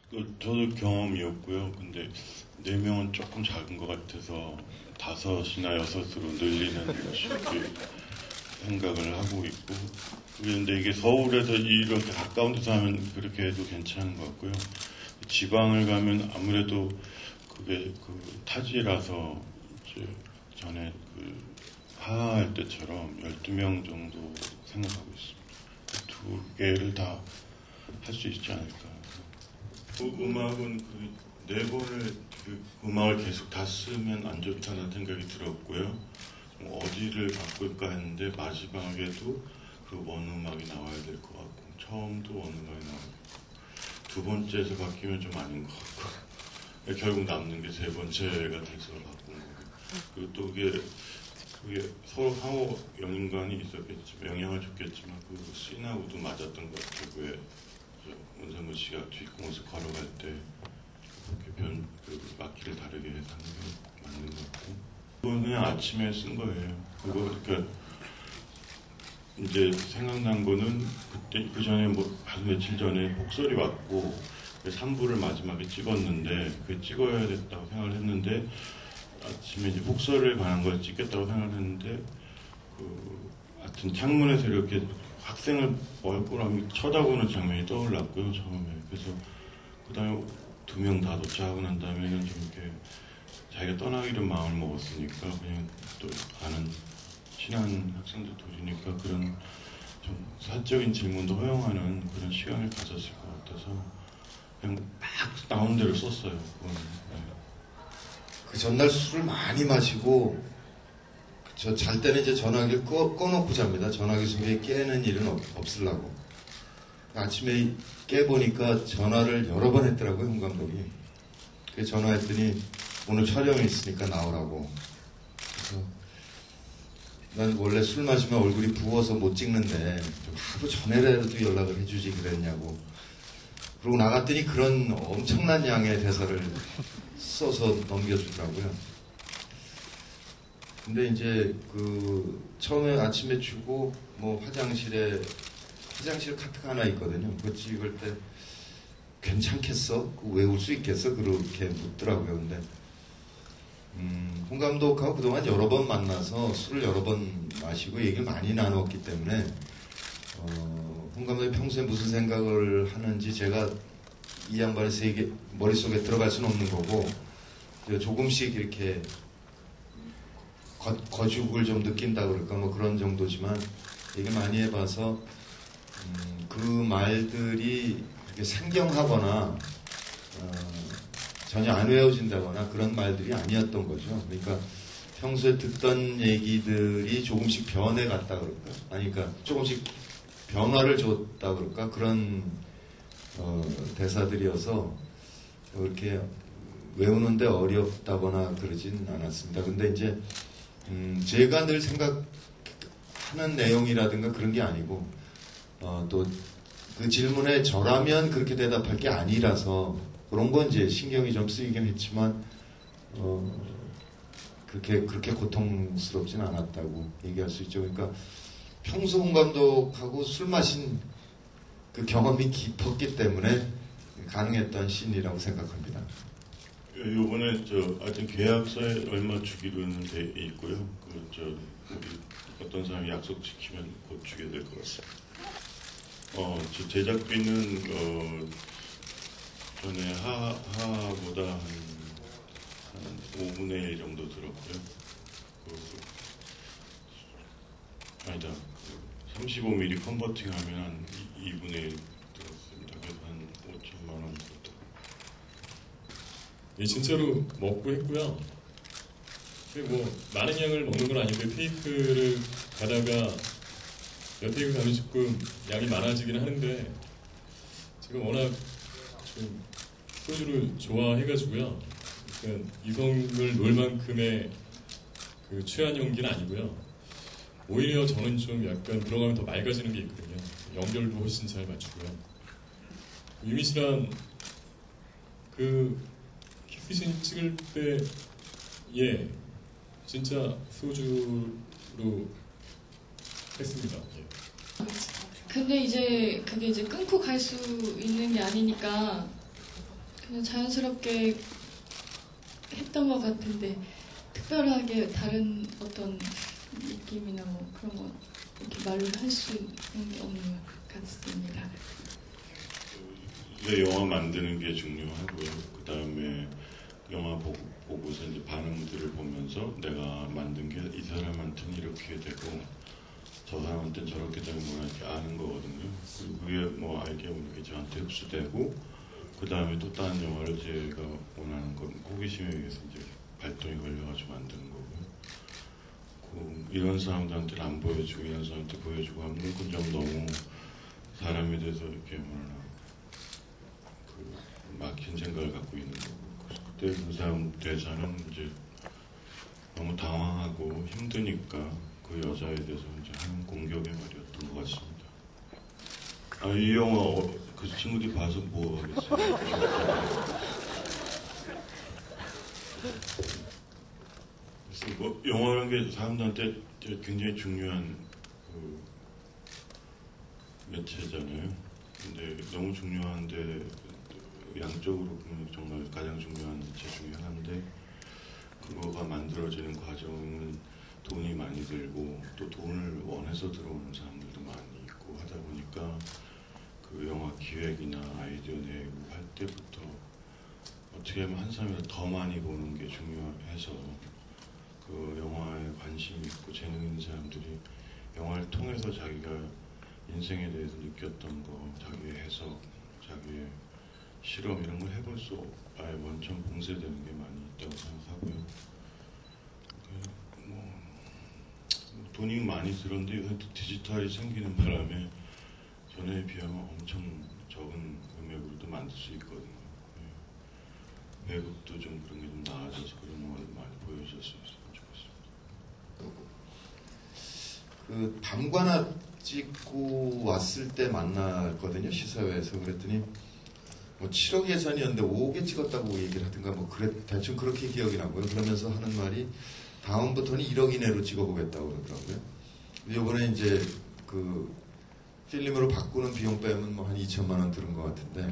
저도 경험이었고요. 근데 4명은 조금 작은 것 같아서 5이나 6으로 늘리는 쉽게 생각을 하고 있고, 그런데 이게 서울에서 이렇게 가까운 데서 하면 그렇게 해도 괜찮은 것 같고요. 지방을 가면 아무래도 그게 그 타지라서 이제 전에 그 하하할 때처럼 12명 정도 생각하고 있습니다. 두 개를 다 할 수 있지 않을까. 음악은 그 4번을 그 음악을 계속 다 쓰면 안 좋다는 생각이 들었고요. 어디를 바꿀까 했는데 마지막에도 그 원음악이 나와야 될 것 같고, 처음도 원음악이 나와야 될 것 같고, 두 번째에서 바뀌면 좀 아닌 것 같고, 결국 남는 게 3번째가 돼서 바꾼 거고. 그리고 또 그게 서로 상호 연관이 있었겠지만, 영향을 줬겠지만, 그 씬하고도 맞았던 것 같아요. 왜 문상무 씨가 뒷공에서 걸어갈 때 그렇게 그 막기를 다르게 해서 하는 게 맞는 것 같고, 그건 그냥 아침에 쓴 거예요. 그거 그러니까 이제 생각난 거는 그때 그 전에 뭐 한 며칠 전에 폭설이 왔고 3부를 마지막에 찍었는데 그 찍어야 됐다고 생각을 했는데, 아침에 이제 폭설에 관한 걸 찍겠다고 생각을 했는데 그 하여튼 창문에서 이렇게 학생을 얼굴하며 쳐다보는 장면이 떠올랐고요, 처음에. 그래서 그 다음에 2명 다 도착하고 난 다음에는 좀 이렇게 자기가 떠나기로 마음을 먹었으니까 그냥 또 아는 친한 학생들 둘이니까 그런 좀 사적인 질문도 허용하는 그런 시간을 가졌을 것 같아서 그냥 막 나온 대로 썼어요. 그건. 네. 그 전날 술을 많이 마시고 저 잘 때는 이제 전화기를 꺼놓고 잡니다. 전화기 속에 깨는 일은 없으려고. 아침에 깨보니까 전화를 여러 번 했더라고요, 홍 감독이. 그래서 전화했더니 오늘 촬영이 있으니까 나오라고. 그래서 난 원래 술 마시면 얼굴이 부어서 못 찍는데 좀 하루 전에라도 연락을 해주지 그랬냐고. 그러고 나갔더니 그런 엄청난 양의 대사를 써서 넘겨주더라고요. 근데 이제 그 처음에 아침에 주고 뭐 화장실 카트가 하나 있거든요. 그거 찍을 때 괜찮겠어? 그거 외울 수 있겠어? 그렇게 묻더라고요. 근데 홍 감독하고 그동안 여러 번 만나서 술을 여러 번 마시고 얘기를 많이 나눴기 때문에 홍 감독이 평소에 무슨 생각을 하는지 제가 이 양반의 세계 머릿속에 들어갈 수는 없는 거고, 조금씩 이렇게 거죽을 좀 느낀다 그럴까 뭐 그런 정도지만 얘기 많이 해봐서 그 말들이 이렇게 생경하거나 전혀 안 외워진다거나 그런 말들이 아니었던 거죠. 그러니까 평소에 듣던 얘기들이 조금씩 변해갔다 그럴까, 아니 그러니까 조금씩 변화를 줬다 그럴까, 그런 대사들이어서 이렇게 외우는데 어렵다거나 그러진 않았습니다. 근데 이제 제가 늘 생각하는 내용이라든가 그런 게 아니고 또 그 질문에 저라면 그렇게 대답할 게 아니라서 그런 건 이제 신경이 좀 쓰이긴 했지만 그렇게 고통스럽진 않았다고 얘기할 수 있죠. 그러니까 평소 홍 감독하고 술 마신 그 경험이 깊었기 때문에 가능했던 씬이라고 생각합니다. 요번에 하여튼 계약서에 얼마 주기로는 돼 있고요. 우리 어떤 사람이 약속 지키면 곧 주게 될 것 같습니다. 제작비는 전에 하보다 한 5분의 1 정도 들었고요. 아니다. 35mm 컨버팅하면 한 2분의 1 들었습니다. 그래서 한 5천만 원 정도. 예, 진짜로 먹고 했고요. 뭐 많은 양을 먹는 건 아닌데 테이크를 가다가 몇 테이크 가면 조금 양이 많아지긴 하는데 제가 워낙 좀 소주를 좋아해가지고요. 그러니까 이성을 놓을 만큼의 그 취한 연기는 아니고요. 오히려 저는 좀 약간 들어가면 더 맑아지는 게 있거든요. 연결도 훨씬 잘 맞추고요. 유미 씨랑 그 키스씬 찍을 때 진짜 소주로 했습니다. 예. 근데 이제 그게 이제 끊고 갈 수 있는 게 아니니까 그냥 자연스럽게 했던 것 같은데 특별하게 다른 어떤 느낌이나 뭐 그런 거 이렇게 말로 할 수 있는 게 없는 것 같습니다. 내 영화 만드는 게 중요하고요. 그 다음에 영화 보고서 이제 반응들을 보면서 내가 만든 게 이 사람한테는 이렇게 되고 저 사람한테는 저렇게 되는구나 이렇게 아는 거거든요. 그리고 그게 뭐 아이디어 오는 게 저한테 흡수되고 그 다음에 또 다른 영화를 제가 원하는 건 호기심에 의해서 이제 발동이 걸려가지고 만드는 거고요. 이런 사람들한테는 안 보여주고 이런 사람한테 보여주고 하면 그건 좀 너무 사람에 대해서 이렇게 뭐라 그 막힌 생각을 갖고 있는 거고 그때 그 사람 대사는 이제 너무 당황하고 힘드니까 그 여자에 대해서 이제 하는 공격의 말이었던 것 같습니다. 이 영화 그 친구들이 봐서 뭐 하겠어요? 그래서 뭐 영화라는 게 사람들한테 굉장히 중요한 그 매체잖아요. 근데 너무 중요한데 양쪽으로 보면 정말 가장 중요한 매체 중에 하나인데 그거가 만들어지는 과정은 돈이 많이 들고 또 돈을 원해서 들어오는 사람들도 많이 있고 하다 보니까 그 영화 기획이나 아이디어 내고 할 때부터 어떻게 하면 한 사람이 더 많이 보는 게 중요해서 그 영화에 관심 있고 재능 있는 사람들이 영화를 통해서 자기가 인생에 대해서 느꼈던 거, 자기의 해석, 자기의 실험 이런 걸 해볼 수 아예 원천 봉쇄되는 게 많이 있다고 생각하고요. 뭐 돈이 많이 들었는데 이건 또 디지털이 생기는 바람에 전에 비하면 엄청 적은 금액으로도 만들 수 있거든요. 외국도 좀 그런 게 좀 나아져서 그런 영화를 많이 보여줬으면 좋겠습니다. 그 밤과나 찍고 왔을 때 만났거든요, 시사회에서. 그랬더니 뭐 7억 예산이었는데 5억에 찍었다고 얘기를 하든가 뭐 대충 그렇게 기억이 나고요. 그러면서 하는 말이 다음부터는 1억 이내로 찍어보겠다고 그러더라고요. 이번에 이제 그 필름으로 바꾸는 비용 빼면 뭐 한 2천만 원 들은 것 같은데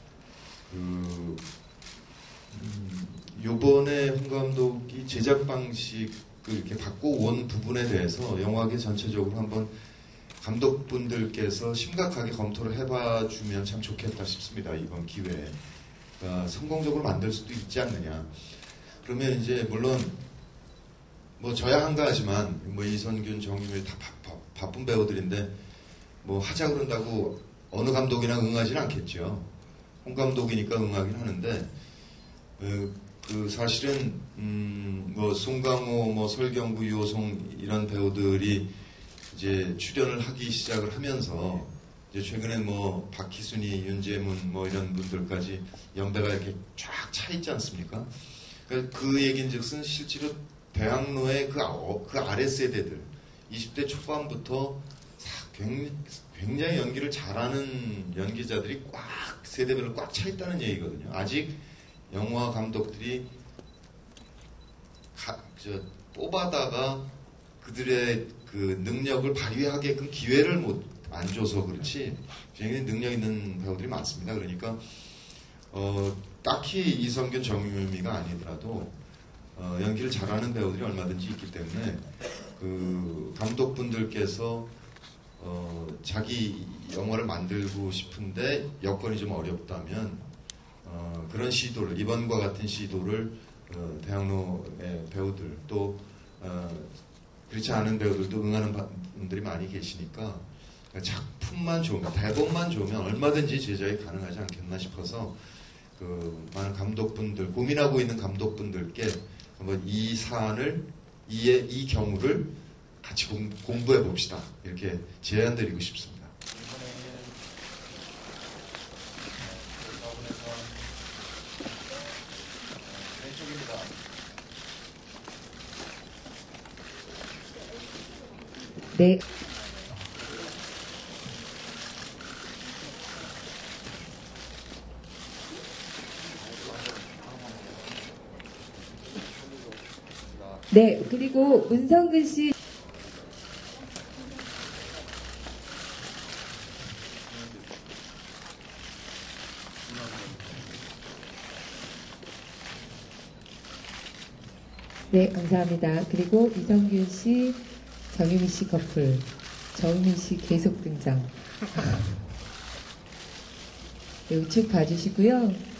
요번에 홍 감독이 제작 방식을 이렇게 바꿔온 부분에 대해서 영화계 전체적으로 한번 감독분들께서 심각하게 검토를 해봐주면 참 좋겠다 싶습니다. 이번 기회에. 성공적으로 만들 수도 있지 않느냐. 그러면 이제 물론 뭐 저야 한가하지만 뭐 이선균, 정유미 다 바쁜 배우들인데 뭐 하자 그런다고 어느 감독이나 응하지는 않겠죠. 홍 감독이니까 응하긴 하는데 그 사실은 뭐 송강호, 뭐 설경구, 유호송 이런 배우들이 이제 출연을 하기 시작을 하면서 이제 최근에 뭐 박희순이, 윤재문 뭐 이런 분들까지 연배가 이렇게 쫙 차 있지 않습니까? 그 얘긴즉슨 실제로 대학로의 그 아랫세대들 20대 초반부터 굉장히 연기를 잘하는 연기자들이 꽉 세대별로 꽉 차 있다는 얘기거든요. 아직 영화 감독들이 뽑아다가 그들의 그 능력을 발휘하게끔 기회를 안 줘서 그렇지 굉장히 능력 있는 배우들이 많습니다. 그러니까 딱히 이성균, 정유미가 아니더라도 연기를 잘하는 배우들이 얼마든지 있기 때문에 그 감독분들께서 자기 영화를 만들고 싶은데 여건이 좀 어렵다면 그런 시도를 이번과 같은 시도를 대학로의 배우들 또 그렇지 않은 배우들도 응하는 분들이 많이 계시니까 작품만 좋으면 대본만 좋으면 얼마든지 제작이 가능하지 않겠나 싶어서 그 많은 감독분들 고민하고 있는 감독분들께 한번 이 사안을 이 경우를 같이 공부해 봅시다. 이렇게 제안드리고 싶습니다. 네. 네, 그리고 문성근 씨. 네, 감사합니다. 그리고 이성균 씨, 정유미 씨 커플, 정유미 씨 계속 등장. 네, 우측 봐주시고요.